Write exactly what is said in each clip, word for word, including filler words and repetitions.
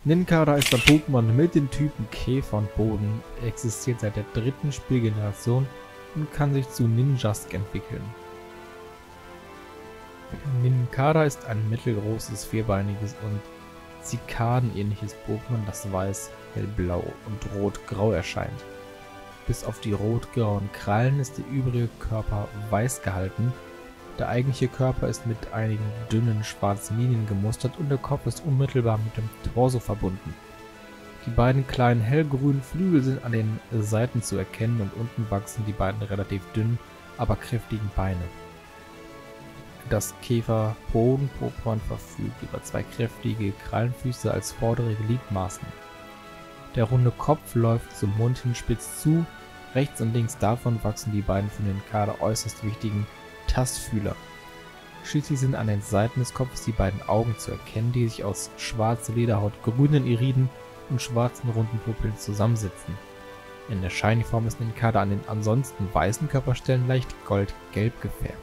Ninkara ist ein Pokémon mit den Typen Käfer und Boden, existiert seit der dritten Spielgeneration und kann sich zu Ninjask entwickeln. Ninkara ist ein mittelgroßes, vierbeiniges und Zikaden-ähnliches Pokémon, das weiß, hellblau und rot-grau erscheint. Bis auf die rot-grauen Krallen ist der übrige Körper weiß gehalten. Der eigentliche Körper ist mit einigen dünnen schwarzen Linien gemustert und der Kopf ist unmittelbar mit dem Torso verbunden. Die beiden kleinen hellgrünen Flügel sind an den Seiten zu erkennen und unten wachsen die beiden relativ dünnen, aber kräftigen Beine. Das Käfer-Boden-Pokémon verfügt über zwei kräftige Krallenfüße als vordere Gliedmaßen. Der runde Kopf läuft zum Mund hin spitz zu, rechts und links davon wachsen die beiden von den Ninkara äußerst wichtigen Tastfühler. Schließlich sind an den Seiten des Kopfes die beiden Augen zu erkennen, die sich aus schwarzer Lederhaut, grünen Iriden und schwarzen runden Pupillen zusammensetzen. In der Shiny-Form ist Ninkara an den ansonsten weißen Körperstellen leicht goldgelb gefärbt.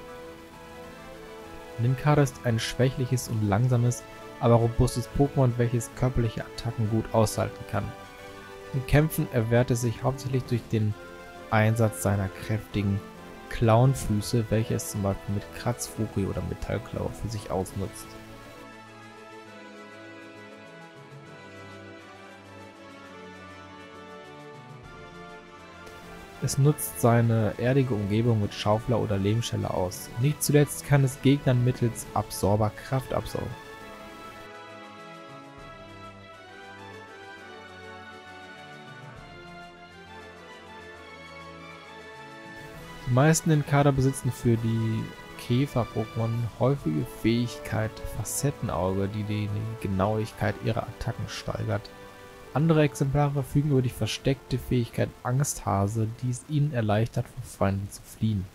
Ninkara ist ein schwächliches und langsames, aber robustes Pokémon, welches körperliche Attacken gut aushalten kann. In Kämpfen erwehrt es sich hauptsächlich durch den Einsatz seiner kräftigen Klauenfüße, welche es zum Beispiel mit Kratzfurie oder Metallklaue für sich ausnutzt. Es nutzt seine erdige Umgebung mit Schaufler oder Lehmschelle aus. Nicht zuletzt kann es Gegnern mittels Absorber Kraft absaugen. Die meisten Ninkara besitzen für die Käfer-Pokémon häufige Fähigkeit Facettenauge, die die Genauigkeit ihrer Attacken steigert. Andere Exemplare verfügen über die versteckte Fähigkeit Angsthase, die es ihnen erleichtert, vor Feinden zu fliehen.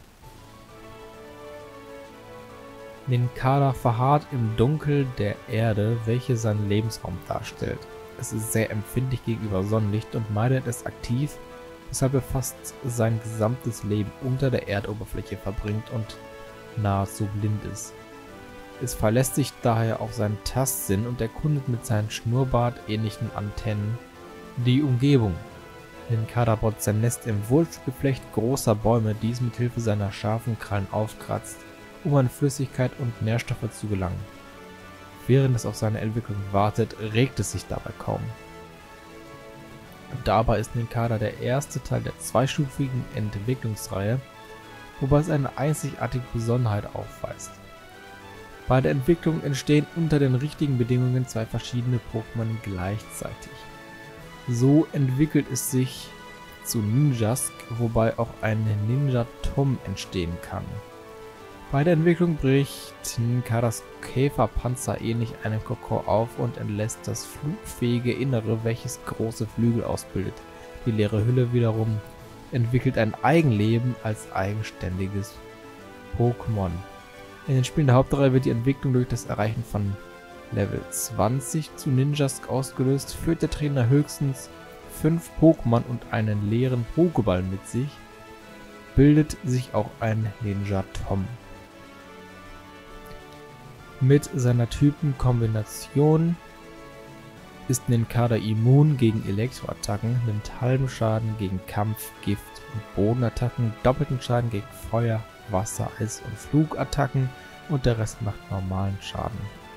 Ninkara verharrt im Dunkel der Erde, welche seinen Lebensraum darstellt. Es ist sehr empfindlich gegenüber Sonnenlicht und meidet es aktiv, weshalb er fast sein gesamtes Leben unter der Erdoberfläche verbringt und nahezu blind ist. Es verlässt sich daher auf seinen Tastsinn und erkundet mit seinen Schnurrbart-ähnlichen Antennen die Umgebung. Ninkara baut sein Nest im Wurzelgeflecht großer Bäume, die es mit Hilfe seiner scharfen Krallen aufkratzt, um an Flüssigkeit und Nährstoffe zu gelangen. Während es auf seine Entwicklung wartet, regt es sich dabei kaum. Dabei ist Ninkara der erste Teil der zweistufigen Entwicklungsreihe, wobei es eine einzigartige Besonderheit aufweist. Bei der Entwicklung entstehen unter den richtigen Bedingungen zwei verschiedene Pokémon gleichzeitig. So entwickelt es sich zu Ninjask, wobei auch ein Ninjatom entstehen kann. Bei der Entwicklung bricht Ninkaras Käferpanzer ähnlich einem Kokon auf und entlässt das flugfähige Innere, welches große Flügel ausbildet. Die leere Hülle wiederum entwickelt ein Eigenleben als eigenständiges Pokémon. In den Spielen der Hauptreihe wird die Entwicklung durch das Erreichen von Level zwanzig zu Ninjask ausgelöst, führt der Trainer höchstens fünf Pokémon und einen leeren Pokéball mit sich, bildet sich auch ein Ninjatom. Mit seiner Typenkombination ist Ninkara immun gegen Elektroattacken, nimmt halben Schaden gegen Kampf-, Gift- und Bodenattacken, doppelten Schaden gegen Feuer-, Wasser-, Eis- und Flugattacken und der Rest macht normalen Schaden.